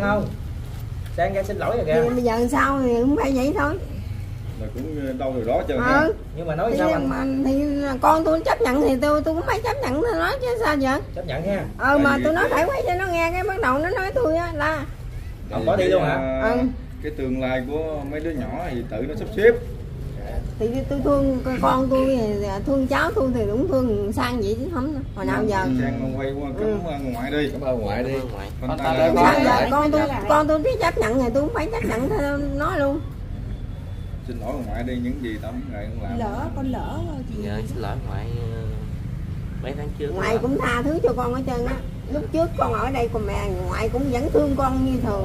không? Sang ra xin lỗi rồi kìa. Bây giờ sao thì cũng phải vậy thôi. Là cũng đâu rồi đó chứ. Nhưng mà nói thì sao anh? Thì con tôi chấp nhận thì tôi cũng phải chấp nhận nó chứ sao vậy? Chấp nhận nha. Mà tôi nói phải quay cho nó nghe, cái bắt đầu nó nói tôi á là Không có đi luôn hả? Cái tương lai của mấy đứa nhỏ thì tự nó sắp xếp. Thì tôi thương con tôi, thương cháu tôi thì cũng thương Sang vậy chứ không hồi nào giờ. Sang quay qua cấm ngoại đi. Cảm ơn ngoại đi. Con tôi biết chấp nhận thì tôi cũng phải chấp nhận theo nó luôn. Xin lỗi ngoại đi, những gì tao ngày không làm. Con lỡ chị. Dạ xin lỗi ngoại mấy tháng trước. Ngoại cũng tha thứ cho con hết trơn á. Lúc trước con ở đây còn mẹ ngoại cũng vẫn thương con như thường.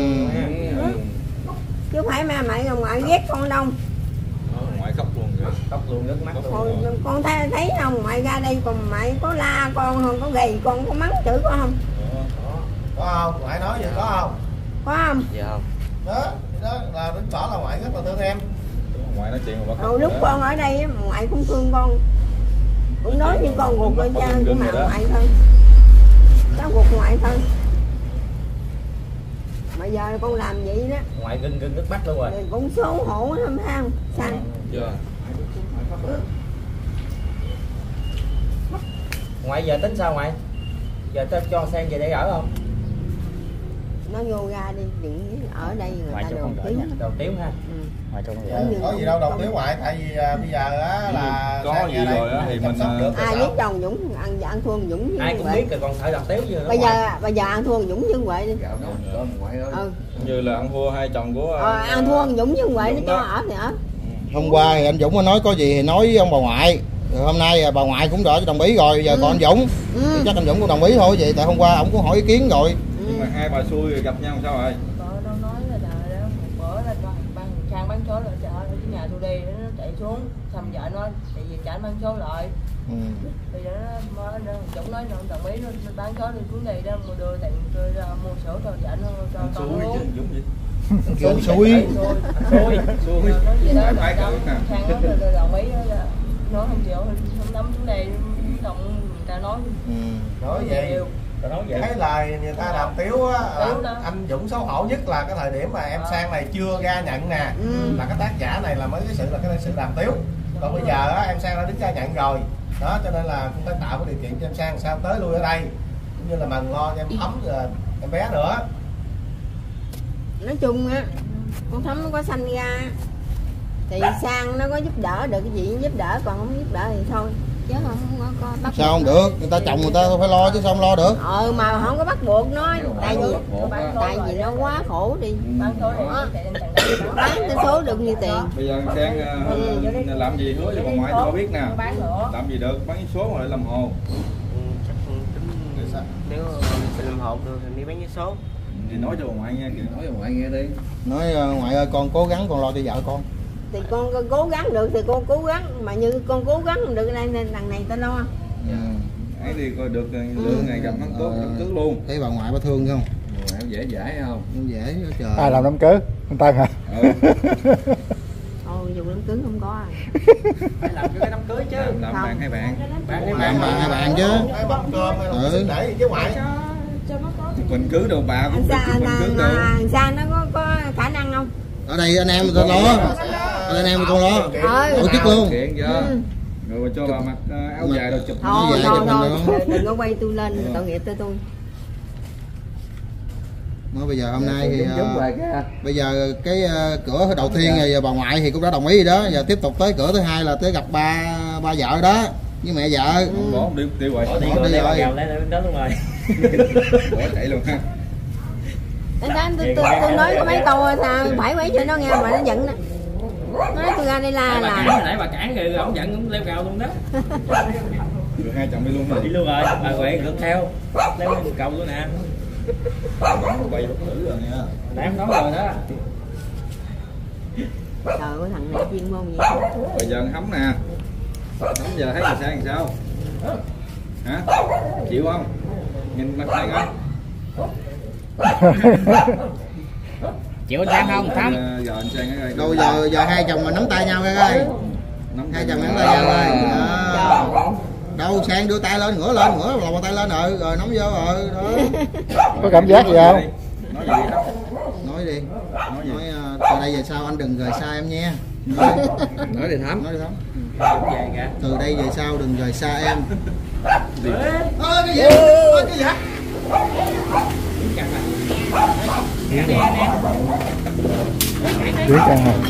Chứ phải mẹ ngoại ghét con đâu. Ngoại khóc luôn rồi. Khóc luôn, nước mắt luôn. Con thấy không, ngoại ra đây còn ngoại có la con không, có gầy con, có mắng chửi con không? Có không? Ngoại nói vậy có không? Có không? Dạ không. Đó là đứng tỏ là ngoại rất là thương em. Ngoại nói chuyện mà bắt. Lúc con ở đây ngoại cũng thương con. Cũng nói như con ruột bên cha của mẹ ngoại thôi. Cháu ruột ngoại thôi. Mà giờ con làm vậy đó. Ngoại gưng nước mắt luôn rồi. Thì cũng xấu hổ lắm ha. Sao? Dạ. Ngoại giờ tính sao ngoại? Giờ cho Sang về đây ở không? Nó vô ra đi, đừng ở đây người ta đầu tiếng. Đầu tiếng ha. Có gì đâu đầu tiếng ngoại, tại vì bây giờ á là có gì rồi á thì mình ai biết chồng Dũng ăn thua Dũng. Ai cũng biết rồi còn sợ đầu tiếu chứ. Bây giờ ăn thua Dũng với Huệ đi. như là ăn thua hai chồng của ăn thua Dũng với Huệ nó cho ở thì ở. Hôm qua thì anh Dũng có nói có gì thì nói với ông bà ngoại. Rồi hôm nay bà ngoại cũng đã đồng ý rồi, giờ còn anh Dũng thì chắc anh Dũng cũng đồng ý thôi vậy, tại hôm qua ông cũng hỏi ý kiến rồi. Nhưng mà hai bà xui rồi gặp nhau sao rồi? Vợ đâu nói là đó, một bữa là Sang bán số lại chợ ở cái nhà tôi đi nó chạy xuống, xong vợ nó tại vì trả bán số lại. Bây giờ nó Dũng nói nó đồng ý nó bán số đi xuống đây đó, mua đưa tiền tôi ra mua sữa cho vợ nó cho con uống. Dũng xui. Xui. Sang nói là đồng ý là nói không chịu, không nắm xuống đây xong người ta nói vậy. Cái lời người ta làm tiếu á, anh Dũng xấu hổ nhất là cái thời điểm mà em Sang này chưa ra nhận nè, là cái tác giả này là mới cái sự làm tiếu. Còn bây giờ á, em Sang đã đứng ra nhận rồi đó, cho nên là cũng phải tạo cái điều kiện cho em Sang sao tới lui ở đây, cũng như là mần lo cho em Thắm rồi em bé nữa. Nói chung á, con Thắm nó có sanh ra thì Sang nó có giúp đỡ được cái gì giúp đỡ, còn không giúp đỡ thì thôi chứ không có bắt sao không được, người ta chồng người ta phải lo chứ sao không lo được. Mà không có bắt buộc nói, tại vì nó quá khổ đi. Bán cái số được như tiền. Bây giờ Sang làm gì hứa cho bà ngoại cho biết nè, làm gì được, bán số mà lại làm hồ. Nếu làm hồ được thì đi bán vé số. Thì nói cho bà ngoại nghe kìa. Nói cho ngoại nghe đi. Nói ngoại ơi con cố gắng con lo cho vợ con. Thì con cố gắng được thì con cố gắng, mà như con cố gắng không được đây nên lần này ta lo. Ấy thì coi được lương ngày gặp nó tốt đám cưới luôn. Thấy bà ngoại bà thương không? Ngoại dễ không? Không dễ đó trời. Ai làm đám cưới? Anh Tân hả? Dù đám cưới không có phải làm cái đám cưới chứ. Làm bạn hai bạn. Bạn hai bạn chứ. Bắp cơm hay là để chứ ngoại. Mình cứ đâu bà cũng mình cứ đâu. Sang nó có khả năng không? Ở đây anh em tôi lo. Anh em tôi lo. Tổ chức luôn. Rồi mà cho bà mặc áo dài rồi chụp. Thôi, đừng có quay tôi lên, tội nghiệp tôi. Nói bây giờ hôm nay thì bây giờ cái cửa đầu tiên giờ bà ngoại thì cũng đã đồng ý rồi đó, giờ tiếp tục tới cửa thứ hai là tới gặp ba vợ đó với mẹ vợ. Bỏ không đi tiêu rồi. Bỏ đi rồi. Đó luôn rồi. Bỏ chạy luôn ha. Tôi nói có mấy câu sao phải quấy cho nó nghe mà nó giận đó. Nói tôi ra đây la là nãy bà cản rồi ông giận cũng leo cao luôn đó. Rồi hai chồng đi luôn rồi. Đi luôn rồi, bà Huệ ngược theo. Leo cầu luôn nè. Quay lúc nữ rồi nha. Nãy em nói rồi đó. Trời ơi thằng này chuyên môn gì. Bây giờ hấm nè. Hấm giờ thấy là Sang sao? Hả? Chịu không? Nhìn mặt này coi. Chịu anh Sang không? Thắm. Giờ anh Sang cái đâu giờ hai chồng mà nắm tay nhau coi. Hai chồng nắm tay nhau coi. Đâu Sang đưa tay lên, ngửa lòng tay lên rồi nắm vô rồi đó. Có cảm giác gì không? Nói gì nói đi. Nói gì? Nói từ đây về sau anh đừng rời xa em nha. Nói đi Thắm. Nói đi Thắm. về kìa. Từ đây về sau đừng rời xa em. Cái gì? Cái gì hả? Biến căng rồi.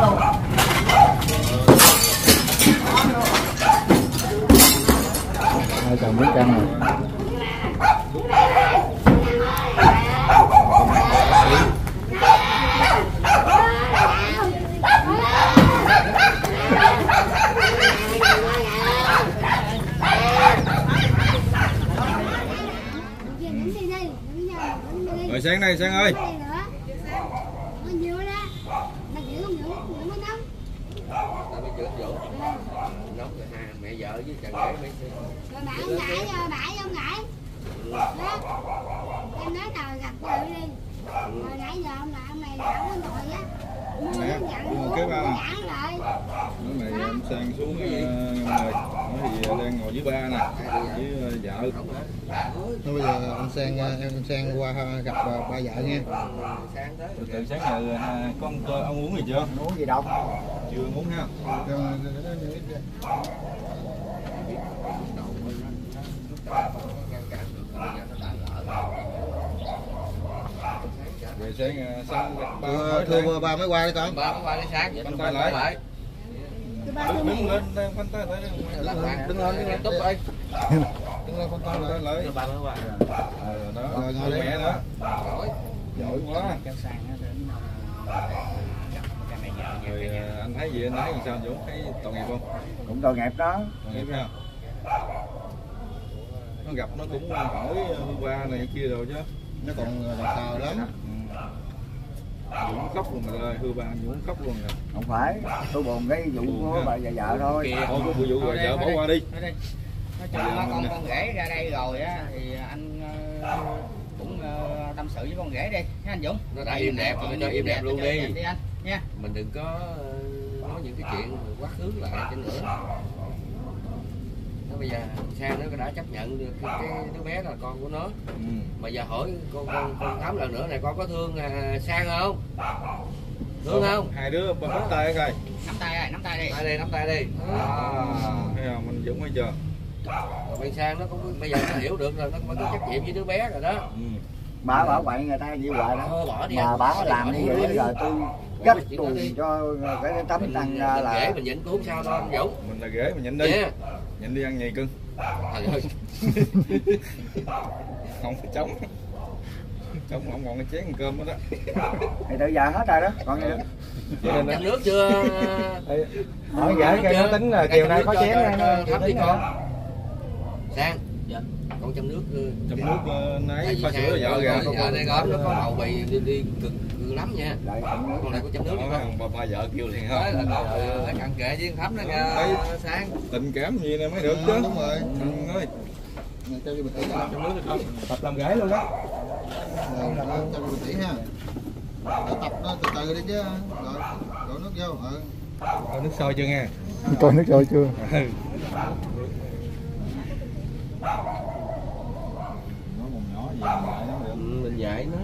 Hai chồng biến căng rồi. Rồi Sang đây, Sang ơi. Mẹ vợ với chàng rể mấy rồi bãi ông ngại rồi bãi ông ngại em nói tao gặp vợ đi rồi nãy giờ ông này lão có ngồi á Cái ba nói mày em Sang xuống mời nói thì đang ngồi với ba nè với vợ. Thôi bây giờ em Sang qua gặp ba vợ nha. Từ sáng giờ con ông uống gì chưa? Uống gì đâu? Chưa uống ha. Về sáng Sang Thưa ba mới qua đi con. ba mới qua đi Sang Phanh tay lại. Đứng lên đang phanh tay lại. Đứng lên túc ơi. Đứng lên phanh tay lại. Ba mới qua Đó. Rồi ngồi Mẹ đó. Giỏi quá. Rồi anh thấy gì anh thấy làm sao anh Dũng, thấy tội nghiệp không? Cũng tội nghiệp đó. Tội nghiệp ha. Nó gặp nó cũng hỏi hôm qua này kia rồi chứ. Nó còn sờ lắm. Dũng khóc luôn rồi, hư ba Dũng khóc luôn rồi. Không phải, tôi buồn cái vụ của bà và vợ thôi. Thôi có vụ bà vợ bỏ qua đi. Nói chung con rể ra đây rồi á thì anh cũng tâm sự với con rể đi nha anh Dũng. nó đã im đẹp rồi cho im đẹp luôn đi anh nha. Mình đừng có nói những cái chuyện quá khứ lại cho nữa. Nó bây giờ Sang nó đã chấp nhận được cái đứa bé là con của nó. Mà giờ hỏi con Thắm lần nữa này, con có thương Sang không? Thương không? Hai đứa bắt tay coi. Nắm tay rồi, nắm tay đi. Nắm tay đi. Thấy không anh Dũng thấy chưa? Rồi bên Sang nó cũng bây giờ nó hiểu được rồi, nó mới có trách nhiệm với đứa bé rồi đó. Bà bảo vậy người ta như vậy đó. Bỏ đi Mà bà làm như vậy rồi tôi gấp tù cho cái tấm tăng ra là ghế mình nhịn cũng không sao đâu anh Dũng. Mình là ghế mình nhịn đi. Nhịn đi ăn nhì cưng. Trời ơi. Không phải chống không còn cái chén cơm đó. thì tự giờ hết rồi đó còn gì nữa. Chăm nước chưa? Hỏi gửi cái nó tính là chiều nay có chén Thắm đi con. Sang con chăm nước nấy pha sữa vợ kìa. Vợ đây có nó có bầu bì đi cực lắm nha. Con này có chăm nước đi con. Ba vợ kêu liền không? Phải cặn kệ với Thắm đó nha. Sang tình cảm gì này mới được chứ. Đúng rồi. Ơi. Cho đi bình tĩnh ha. Chăm nước đi con. Tập làm gái luôn đó. Rồi cho đi bình tĩnh ha. Để tập nó từ từ đi chứ. Rồi đổ nước vô. Có nước sôi chưa nghe? Coi nước sôi chưa? Nó còn nhỏ gì mình dạy nó được. Mình dạy nó.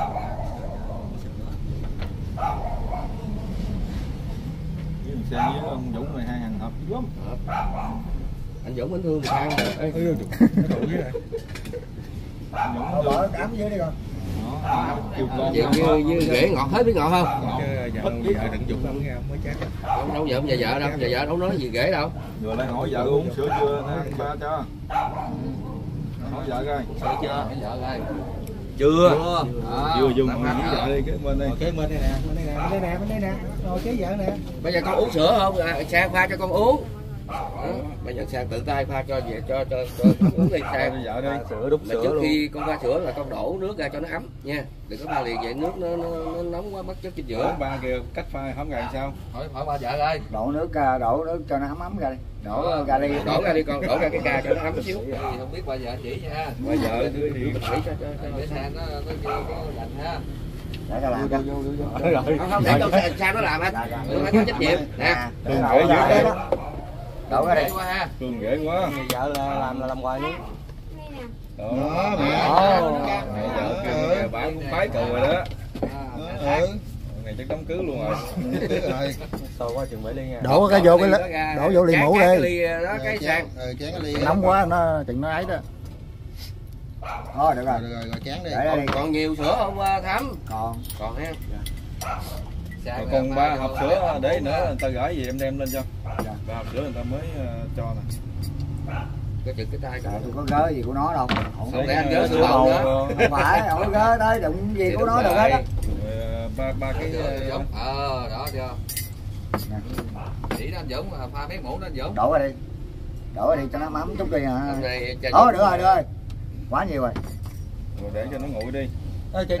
Với mình Sang với ông Dũng này hai hàng hợp lắm. Anh Dũng anh thương Sang. Ê, nó tụ dưới này. Dũng bỏ cám dưới đi con. Kêu con Như rễ ngọt hết biết ngọt không? Vợ đừng dục đâu nghe mới chán. Đâu vợ giờ vợ đâu, giờ vợ đâu nói gì rễ đâu. Vừa lại hỏi vợ uống sữa chưa nè, ba cho. Hỏi vợ coi, sữa chưa? Vợ coi. Chưa. Chưa dùng với vợ đi cái bên đây. Cái bên đây nè, bên đây nè. Rồi kế vợ nè. Bây giờ con uống sữa không? Sang pha cho con uống. Bây giờ Sang tự tay pha cho về cho uống đi Sang. Vợ đi. Sữa đút sữa trước luôn. khi con pha sữa là con đổ nước ra cho nó ấm nha. Đừng có pha liền vậy nước nó nóng quá mất chất dinh dưỡng. Ba kêu cách pha hổng gà sao? Hỏi ba vợ ơi. Đổ nước cho nó ấm ra đi. Đổ ra đi. Đổ ra đi con, đổ ra cái ca cho nó ấm xíu. Không biết ba vợ chỉ nha. Ba vợ thì Chỉ cho để Sang nó lạnh ha. Để tao làm cho. Không để cho Sang nó làm á. Tôi phải có trách nhiệm nè. Đổ ra đây đó. Đổ ra đi. Cường ghê quá. Vợ làm hoài luôn. Đó mẹ. Mẹ vợ kêu bả cũng phái cười rồi đó. Này chắc đám cưới luôn rồi. Sôi quá chừng 7 ly nha. Đổ cái vô cái đổ vô ly mũ đi. Đó cái sang. Nóng quá nó chừng nó ấy đó. Thôi được rồi, chán đi. Còn nhiều sữa không Thắm? Còn ha. Còn 3 hộp sữa để nữa người ta gửi gì em đem lên cho. 3 hộp sữa người ta mới cho nè. Cái chừng cái tay tôi có gớ gì của nó đâu. Không lẽ anh gớ sữa bầu nữa. Không phải, không có gớ tới đụng gì của nó đâu hết á. Ba cái đó chưa. Chỉ anh Dũng mà pha mấy muỗng anh Dũng. Đổ ra đi. Đổ ra đi cho nó mắm chút đi hả. Đó được rồi. Quá nhiều rồi. Rồi để cho nó nguội đi. Bỏ đi.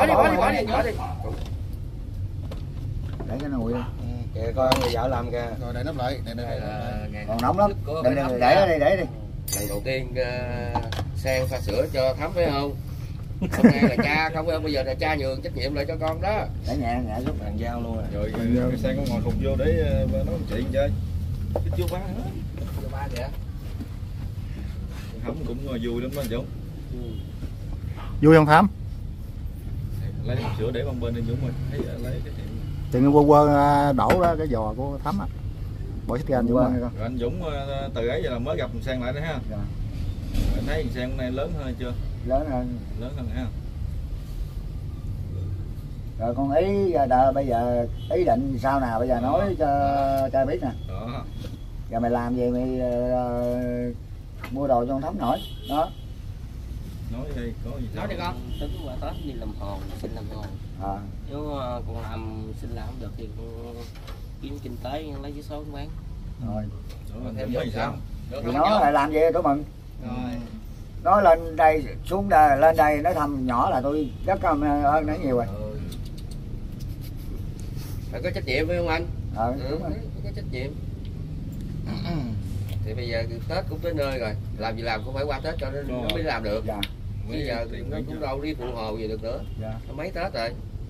Để cho nó nguội đi. Kìa coi người vợ làm kìa. Rồi để nắp lại, còn nóng lắm. Để đi. Lần đầu tiên Sang pha sữa cho Thắm phải không? Hôm nay là cha không, bây giờ là cha nhường trách nhiệm lại cho con đó. Để nhẹ giúp bàn giao luôn rồi. Rồi Sang có ngồi khùng vô để nói chuyện chơi. Cái chú ba nữa. Chú ba kìa. Thắm cũng vui lắm đó anh Dũng. Vui không Thắm? Lấy hộp sữa để bên bên anh Dũng ơi. Thấy lấy cái chừng quơ đổ đó cái giò của Thắm á. Bỏ xích ra anh Dũng ơi. Rồi anh Dũng từ ấy giờ là mới gặp Sang lại đấy ha. Dạ. Anh thấy Sang hôm nay lớn hơn chưa? Lớn hơn ha. Rồi con ý bây giờ ý định sao nào bây giờ nói cho cha biết nè. Đó. Giờ mày làm gì mày mua đồ cho con Thắm nổi đó. Nói đi có gì nói đi con. Tính qua Tết đi làm hồn, xin làm hồn. Nếu con làm xin làm không được thì con kiếm kinh tế lấy cái số bán. Rồi. Thêm gì sao? Thì nó lại làm gì tôi mừng. Rồi. Nó lên đây xuống đây lên đây nó thăm nhỏ là tôi rất cảm ơn nó nhiều rồi. Phải có trách nhiệm phải không anh? Đúng rồi. Có trách nhiệm. Thì bây giờ Tết cũng tới nơi rồi, làm gì làm cũng phải qua Tết cho nó mới làm được. Dạ. Bây giờ nó cũng đâu đi phụ hồ gì được nữa. Dạ. Nó mấy Tết rồi.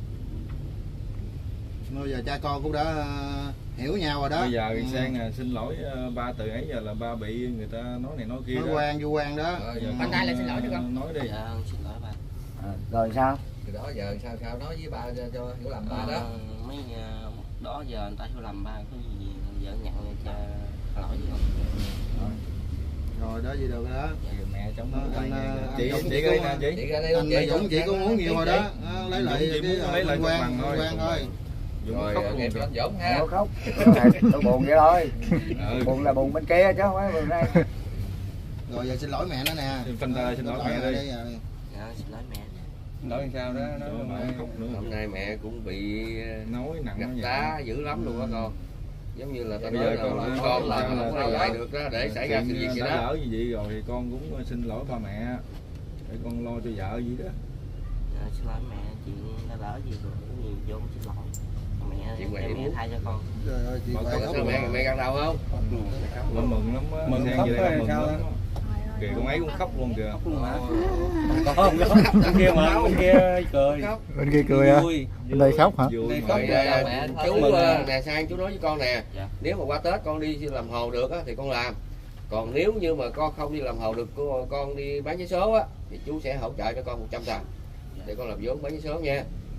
Bây giờ cha con cũng đã hiểu nhau rồi đó. Bây giờ Sang xin lỗi ba từ ấy giờ là ba bị người ta nói này nói kia. Nói vu quan đó. Anh tay là xin lỗi cho con. Nói đi. Dạ, xin lỗi ba. Rồi sao? Từ đó giờ sao nói với ba cho hiểu lầm ba đó. Mấy đó giờ người ta hiểu lầm ba cái gì vợ nhận cho lỗi gì không? Rồi đó gì được đó. Mẹ chống chị đây nè chị. Anh Dũng chị có muốn nhiều rồi đó. Lấy lại cái quan thôi. Rồi nghe anh Dũng ha. Nó khóc. Tôi buồn vậy thôi. Buồn là buồn bên kia chứ không phải buồn đây. Rồi giờ xin lỗi mẹ nó nè. Xin lỗi mẹ đi. Dạ xin lỗi mẹ. Nói sao đó nó hôm nay mẹ cũng bị nói nặng gặp tá dữ lắm luôn á con. Giống như là ta nói là con là không có dạy được đó để xảy ra sự việc gì đó. Lỡ như vậy rồi thì con cũng xin lỗi ba mẹ để con lo cho vợ gì đó. Dạ, xin lỗi mẹ, chuyện đã lỡ gì rồi nhiều vô xin lỗi mẹ thay cho con. Mẹ gật đầu không? Mừng lắm á. Mừng khóc rồi sao đó. Kìa con ấy cũng khóc luôn kìa. Không bên kia mà bên kia cười. Bên kia cười à? Bên đây khóc hả? Chú nè Sang chú nói với con nè, nếu mà qua Tết con đi làm hồ được á thì con làm. Còn nếu như mà con không đi làm hồ được, con đi bán vé số á thì chú sẽ hỗ trợ cho con 100 đồng để con làm vốn bán vé số nha.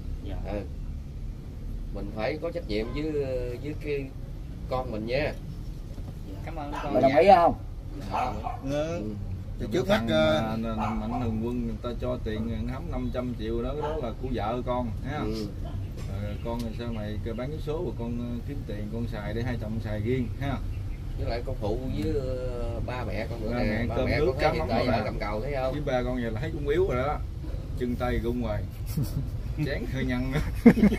Mình phải có trách nhiệm với cái con mình nha. Cảm ơn con. Đồng ý không? Thì trước mắt Mạnh Thường Quân người ta cho tiền hắm 500 triệu đó, cái đó là của vợ con ha. Con thì sau này bán vé số rồi con kiếm tiền con xài để hai chồng xài riêng ha. Với lại con phụ với ba mẹ con nữa nè, ba mẹ nước cá mắm rồi cầm cầu thấy không? Với ba con giờ là thấy cũng yếu rồi đó, chân tay rung rồi, chán hơi nhăn đó.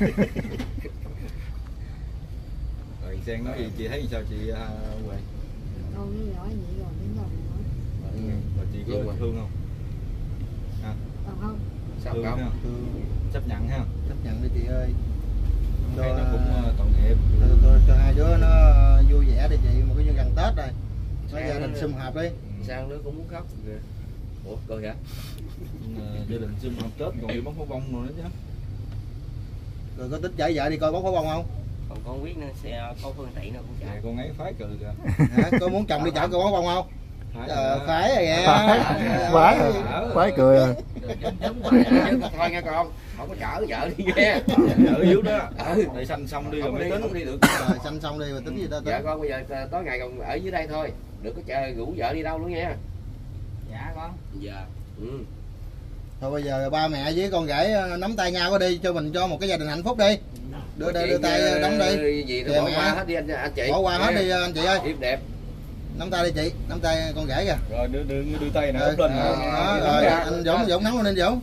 Rồi Sang nói gì chị thấy sao chị Huệ? Con với nhỏ vậy rồi đến rồi nữa. Rồi chị có thương không? À. Không. Sao thương không? Ha? Chấp nhận ha? Chấp nhận đi chị ơi. Cho nó cũng tội nghiệp. Cho hai đứa nó vui vẻ đi chị, một cái như gần Tết rồi. Có gia đình sum họp đi. Sang nó cũng muốn khóc kìa. Ủa coi hả? Gia đình sum họp Tết còn đi bắn pháo bông rồi nữa chứ. Rồi có tính chở vợ đi coi bắn pháo bông không? Còn con biết nó sẽ có phương tiện nó cũng chạy. Con ấy phái cừ kìa. Hả? Có muốn chồng đi chở coi bắn pháo bông không? Phải rồi nghe. Phải cười à. Thôi nghe con, không có chở vợ đi nghe. Ở yếu đó. Để xanh xong đi rồi mới tính. Không đi được. Xanh xong đi rồi tính gì đó. Dạ con bây giờ tối ngày còn ở dưới đây thôi. Đừng có chờ rủ vợ đi đâu nữa nha. Dạ con. Dạ. Thôi bây giờ ba mẹ với con rể nắm tay nhau có đi cho mình cho một cái gia đình hạnh phúc đi. Đưa tay đóng đi. Gì đó bỏ qua hết đi anh chị. Bỏ qua hết đi anh chị ơi. Đẹp đẹp. Nắm tay đi chị, nắm tay con rể kìa. Rồi đưa tay nè úp lên. Rồi anh Dũng nắm lên Dũng.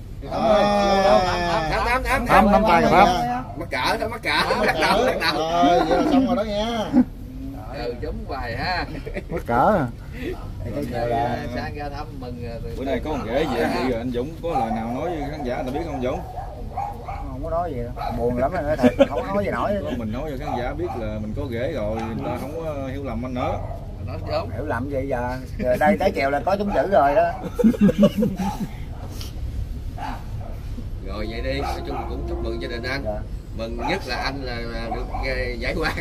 Thăm nắm tay rồi mắc cỡ đó, mắc cỡ. Rồi vậy là xong rồi đó nha. Giống bài ha. Mắc cỡ. Sang ra thăm mừng. Bữa nay có con rể về rồi anh Dũng có lời nào nói với khán giả người ta biết không Dũng? Không có nói gì đâu. Buồn lắm rồi thật, không có nói gì nổi. Mình nói cho khán giả biết là mình có rể rồi, người ta không có hiểu lầm anh nữa. Hiểu lầm vậy giờ đây tới chiều là có trúng chữ rồi đó. Rồi vậy đi, nói chung cũng chúc mừng gia đình anh. Mừng nhất là anh là được giải quan.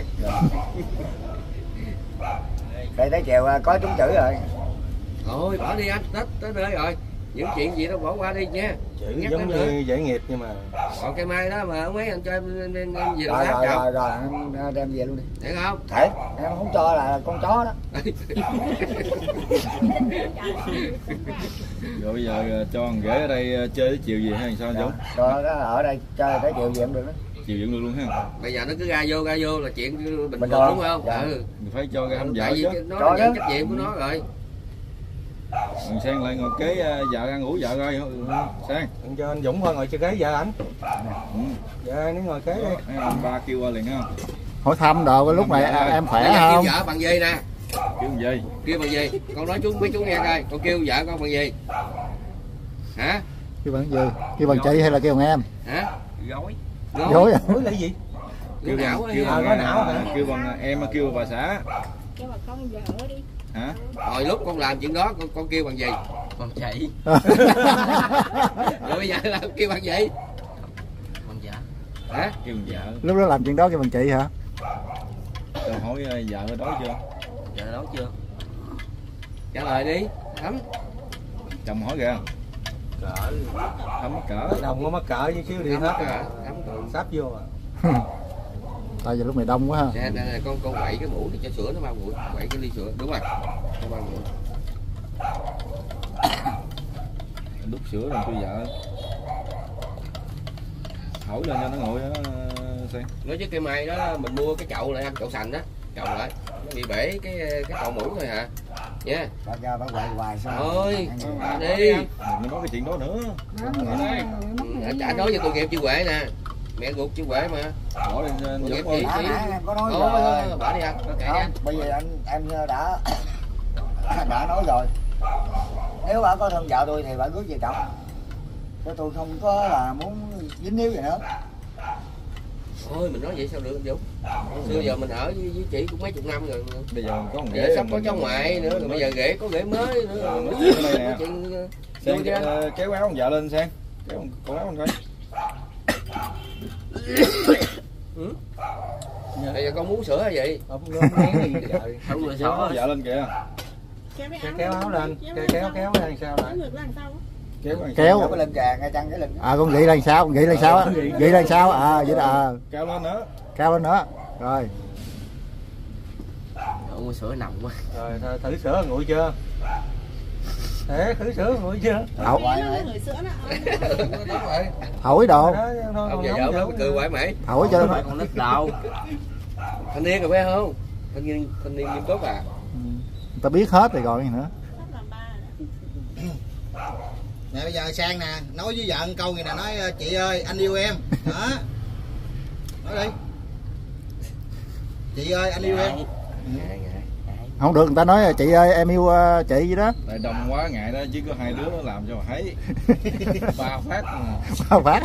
Đây tới chiều có trúng chữ rồi. Thôi bỏ đi anh, Tết tới nơi rồi. Những chuyện gì đó bỏ qua đi nha. Chữ giống như giải nghiệp nhưng mà. Còn cây mai đó mà mấy anh cho em về Rồi Đồng Tháp rồi em đem về luôn đi. Thể không? Thể, em không cho là con chó đó. Rồi bây giờ cho con rể ở đây chơi tới chiều gì hay sao Dũng? Rồi ở đây chơi tới chiều gì cũng được đó. Chiều dựng được luôn ha. Bây giờ nó cứ ra vô là chuyện bình thường đúng không? Dạ. Mình phải cho cái hâm vợ Tại vì chứ. nó là trách nhiệm của nó rồi. Còn Sang lại ngồi kế vợ ăn ngủ vợ coi Sang. Cho anh Dũng thôi ngồi chơi kế vợ ảnh. Dạ nếu ngồi kế đi. Ba kêu qua liền ha. Hỏi thăm đồ cái lúc này em khỏe không? Kêu vợ bằng gì nè? Kêu gì? Kêu bằng gì? Con nói chú mấy chú nghe coi. Con kêu vợ con bằng gì? Hả? Kêu bằng gì? Kêu bằng chị hay là kêu bằng em? Hả? Gối. Gối à? Gối là gì? Kêu bằng kêu bằng em kêu bà xã. Kêu bà con vợ đi. Hả? Hồi lúc con làm chuyện đó con kêu bằng gì? Con chị. Rồi bây giờ là kêu bằng gì? Con dạ. Hả? Kêu bằng vợ. Lúc đó làm chuyện đó kêu bằng chị hả? Rồi hỏi vợ đói chưa? Dạ đói chưa? Trả lời đi. Thấm. Chồng hỏi kìa. Cỡ. Thấm cỡ. Đồng có mắc cỡ với chứ đi hết. Sắp vô à. Tại giờ lúc này đông quá ha. Nè, con quậy cái muỗng để cho sữa nó bao nguội, quậy cái ly sữa, đúng rồi. Nó bao nguội. Đút sữa rồi tôi vợ. Hỏi lên cho nó nguội đó Sang. Nói chứ cây mai đó mình mua cái chậu lại anh, chậu sành đó, chậu lại. Nó bị bể cái chậu muỗng thôi hả? Nha. Bà ra bà quậy hoài sao? Thôi, đi. Đừng nói cái chuyện đó nữa. Trả nói cho tội nghiệp chị Huệ nè. Mẹ ruột chị Huệ mà. Bỏ lên Dũng ơi. Em có nói rồi. rồi. Bỏ đi anh, kệ anh. Bây giờ em đã nói rồi. Nếu bà có thương vợ tôi thì bà rước về chồng. Chứ tôi không có là muốn dính níu gì nữa. Thôi mình nói vậy sao được anh Dũng? Xưa giờ mình ở với chị cũng mấy chục năm rồi. Bây giờ có một Giờ sắp có cháu ngoại nữa, rồi bây giờ rể có rể mới nữa. Sang kéo áo con vợ lên Sang. Kéo con áo con coi. Bây giờ con muốn sữa hay gì? Không Không sữa. Vợ lên kìa. Kéo áo lên, kéo lên sao lại? Kéo cái lên trà ngay chân cái lên. Con gỉ lên sao? Gỉ lên sao á? Gỉ lên sao? Vậy là Kéo lên nữa. Kéo lên nữa. Rồi. Ủa sữa nồng quá. Rồi thử sữa nguội chưa? Thế thử sữa nguội chưa? Hỏi đồ. Ông già vợ cười quậy mày. Hỏi cho nó. Con nít đâu. Thanh niên rồi phải không? Thanh niên nghiêm túc à? Người ta biết hết rồi còn gì nữa. Nè bây giờ Sang nè, nói với vợ một câu gì nè, nói chị ơi anh yêu em. Đó. Nói đi. Chị ơi anh yêu em. Không được, người ta nói chị ơi em yêu chị gì đó. Tại đông quá ngại đó chứ có hai đứa nó làm cho mà thấy. Ba phát mà. Ba phát.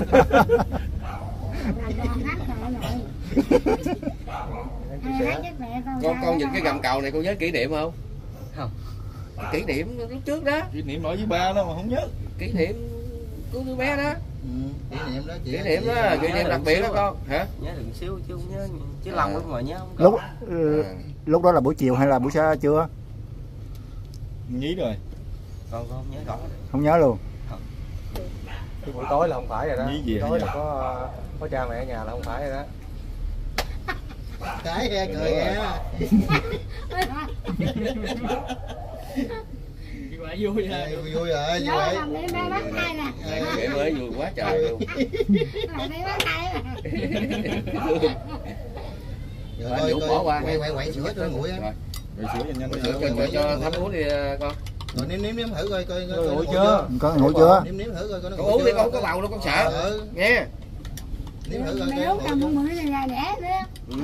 Con nhìn cái gầm cầu này con nhớ kỷ niệm không? Không. Kỷ niệm lúc trước đó. Kỷ niệm nói với ba đó mà không nhớ. Kỷ niệm của đứa bé đó. Kỷ niệm đó chị. Kỷ niệm đó, kỷ niệm đặc biệt đó con. Hả? Nhớ đừng xíu chứ không nhớ chứ lòng bên ngoài nhớ không. Lúc đó là buổi chiều hay là buổi trưa? Nhí rồi. Con không nhớ rõ. Không nhớ luôn. Cái buổi tối là không phải rồi đó. Nhí gì Buổi tối hả? là có cha mẹ ở nhà là không phải rồi đó. Cái nghe cười nghe. Vui rồi. Vui rồi, Nhớ vậy. làm để ba bắt hai nè. Kể mới vui quá trời luôn. Làm để bắt hai nè. Rồi Bà coi Dũng bỏ qua. quậy sữa cho nó nguội á. Rồi Rồi sữa nhanh sữa cho Thắm uống đi con. Rồi nếm thử coi Nguội chưa? Có nguội chưa? Nếm thử coi nó Con uống đi, con có bầu đâu con sợ. Nghe. Nếm thử coi. Mày uống cầm con mũi ra đẻ nữa.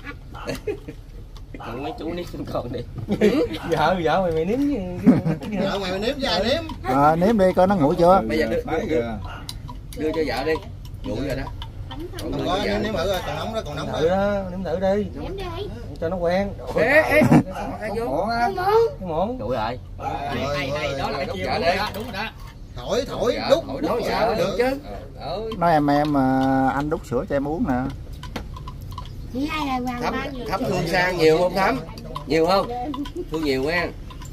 Còn mấy chú nếm con đi. Vợ mày nếm Vợ mày nếm với ai nếm? Nếm đi coi nó nguội chưa. Bây giờ đưa cho vợ đi. Nguội rồi đó. Không có nếm thử coi, còn nóng đó, còn nóng thử đó. đó, nếm thử đi. Nếm đi. Cho nó quen. Ê vô. Không muốn. Cái muỗng. Nguội rồi. Hay, đó là cái chiều đúng rồi đó, đúng rồi đó. Thổi đút. Nói sao được chứ. Nói em anh đút sữa cho em uống nè. Chị ai là hoàng Thắm, ba Thắm thương Sang nhiều không Thắm? Nhiều không? Thương nhiều nha.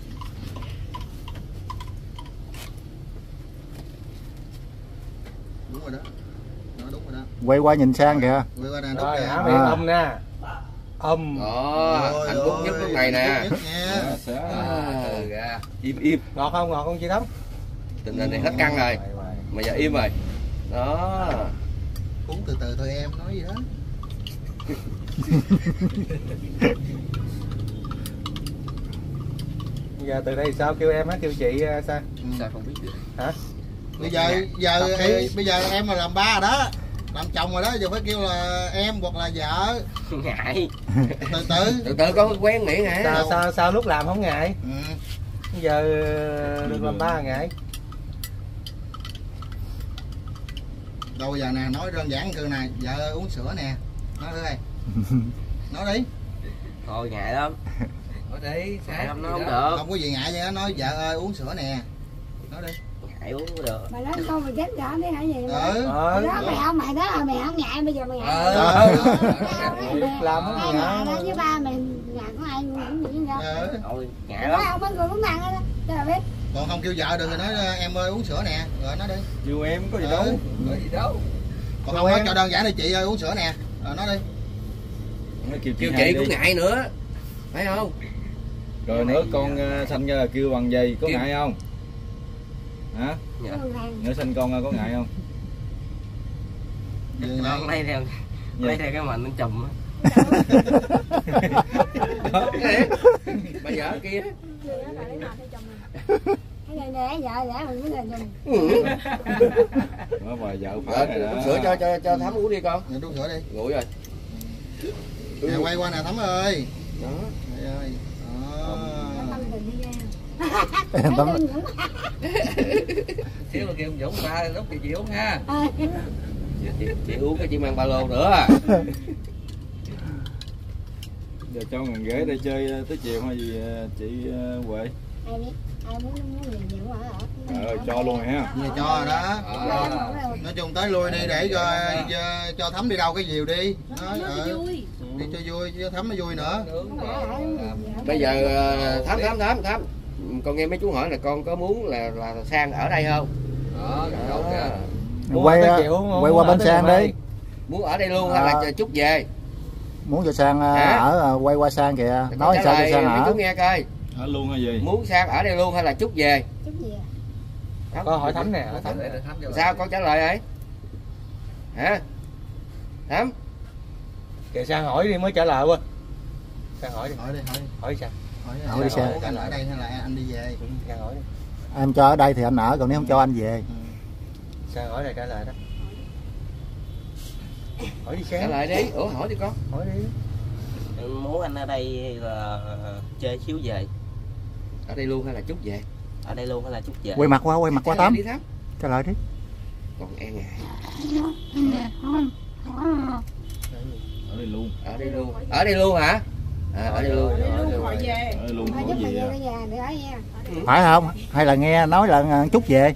Đúng rồi đó. Nó đúng rồi đó. Quay qua nhìn Sang kìa. Quay qua nè, đút Rồi kìa. hả miệng âm nè. Âm. Hạnh phúc nhất lúc này nè. Nhất nha. Ra. Im. Ngọt không chị Thắm? Tình hình này hết căng rồi. Mà giờ im rồi. Đó. Uống từ từ thôi em, nói gì đó. Giờ từ đây sao kêu em á, kêu chị sao? Sao không biết được. Hả? Bây giờ em mà làm ba rồi đó. Làm chồng rồi đó, giờ phải kêu là em hoặc là vợ. Ngại. Từ từ con quen miệng hả? Sao lúc làm không ngại? Bây giờ được làm ba ngại. Đâu giờ nè, nói đơn giản câu này, vợ ơi uống sữa nè. Nói đi. Nói đi. Thôi ngại lắm. Nói đi, ngại lắm nó không được. Không có gì ngại vậy đó, nói vợ ơi uống sữa nè. Nói đi. Ngại uống cũng được. Mày nói con mày chết rõ đấy hả gì? Đó mày đó là mày không ngại, bây giờ mày ngại. Làm không ngại. Đó với ba mày ngại có ai cũng gì đâu. Thôi ngại lắm. Không có người cũng bằng đó. Cho là biết. Còn không kêu vợ được thì nói em ơi uống sữa nè. Rồi nói đi. Kêu em có gì đâu. Có gì đâu. Còn không nói cho đơn giản đi, chị ơi uống sữa nè. Rồi nói đi. Kêu chị cũng ngại nữa. Phải không? Rồi nữa con sanh ra là kêu bằng gì, có ngại không? Hả? Nữa sanh con có ngại không? Con lấy theo cái mình nó chùm á. Bà vợ kia. Cái này nè, vợ mình mới là dùng. Đó bà vợ phải rồi đó. Đút sữa cho Thắm uống đi con. Đút sữa đi. Nguội rồi. Nè quay qua nè Thắm ơi. Đó. Trời ơi. Xíu mà kêu Dũng ba lúc thì chị uống ha. Chị uống cái chị mang ba lô nữa. Giờ cho ngàn ghế đây chơi tới chiều hay gì chị Huệ? Ai muốn nhiều hả? Cho luôn rồi ha. Giờ cho rồi đó. Nói chung tới lui đi để cho Thắm đi đâu cái diều đi. Đi cho vui, cho Thắm nó vui nữa. Bây giờ Thắm. Con nghe mấy chú hỏi là con có muốn là Sang ở đây không? Quay qua bên Sang đi. Muốn ở đây luôn hay là chút về? Muốn cho Sang ở, quay qua Sang kìa. Nói sao cho Sang ở. Chú nghe coi. Ở luôn hay gì? Muốn Sang ở đây luôn hay là chút về? Chút về. Con hỏi Thắm nè. Sao con trả lời ấy? Hả? Thắm? Kìa Sang hỏi đi mới trả lời quên. Sang hỏi đi. Hỏi Sang. Hỏi đi Sang. Anh ở đây hay là anh đi về? Sang hỏi đi. Em cho ở đây thì anh ở, còn nếu không cho anh về. Sang hỏi này trả lời đó. Hỏi đi Sang. Trả lời đi. Ủa hỏi đi con. Hỏi đi. Muốn anh ở đây là chơi xíu về. Ở đây luôn hay là chút về? Ở đây luôn hay là chút về? Quay mặt qua Tám. Trả lời đi. Còn e ngại. Ở đây luôn. Ở đây luôn. Ở đây luôn hả? Ở đây luôn. Hỏi về. Ở luôn hỏi gì à? Phải không? Hay là nghe nói là chút về?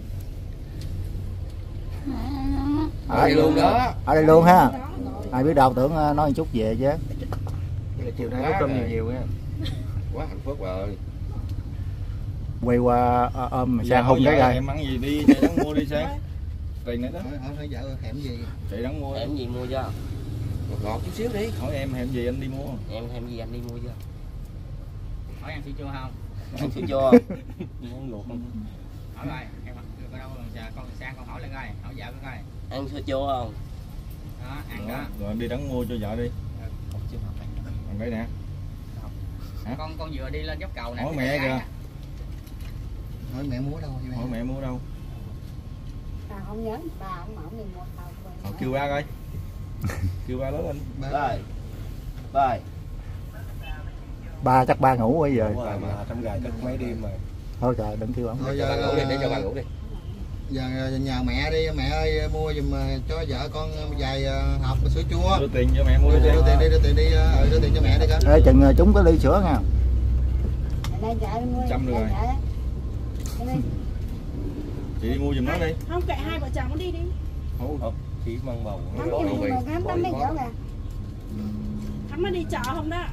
Ở đây luôn đó. Ở đây luôn ha. Ai biết đâu tưởng nói một chút về chứ. Chiều nay có cơm nhiều nha. Quá hạnh phúc rồi. quay qua ôm mà Sang hung cái gai. Em ăn gì đi chạy đắng mua đi Sang. Tiền này đó. Hỏi vợ hẻm gì? Chạy đắng mua. Hẻm gì mua chưa? Ngọt chút xíu đi. Hỏi em hẻm gì anh đi mua. Em hẻm gì anh đi mua chưa? Hỏi ăn sữa chua không? Ăn sữa chua. Món luộc không? Hỏi rồi, em ở đâu con Sang con hỏi lên coi, hỏi vợ coi. Ăn sữa chua không? Đó, ăn đó. Rồi em đi đắng mua cho vợ đi. Còn đây nè. Hả? Con vừa đi lên dốc cầu nè. Hỏi mẹ kìa. Hỏi mẹ mua đâu? Hỏi mẹ mua đâu? bà không nhớ bà không mở mình mua tàu Kêu ba coi. Kêu ba lớn lên. Rồi. Ba chắc ba ngủ bây giờ. Mà trong gà cất mấy đêm rồi. Thôi trời đừng kêu ông. Thôi cho ba ngủ đi, để cho ba ngủ đi. Giờ nhờ mẹ đi, mẹ ơi mua giùm cho vợ con vài hộp sữa chua. Đưa tiền cho mẹ mua đi. Đưa tiền đi, đưa tiền cho mẹ đi con. Ê chừng chúng có ly sữa nha. 100 rồi. Chị đi mua giùm nó đi. Không kệ hai vợ chồng đi đi. Không, chị mang bầu. Khám tắm mấy chỗ kìa. Khám nó đi chợ không đó.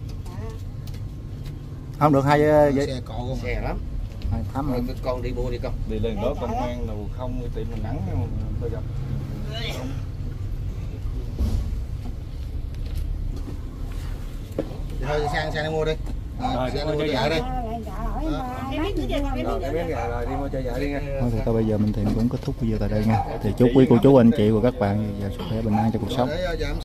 Không được hai xe cộ không? Xe lắm. Thôi con đi mua đi con. Đi lên đó công an đâu không tiệm mình nắng tôi gặp. Thôi sang đi mua đi. Rồi đi mua cho vợ đi. Em biết cái gì Em biết rồi đi mua cho vợ đi nha. Thôi thì thôi bây giờ mình thì cũng kết thúc video tại đây nha. Thì chúc quý cô chú anh chị và các bạn giờ sức khỏe bình an cho cuộc sống.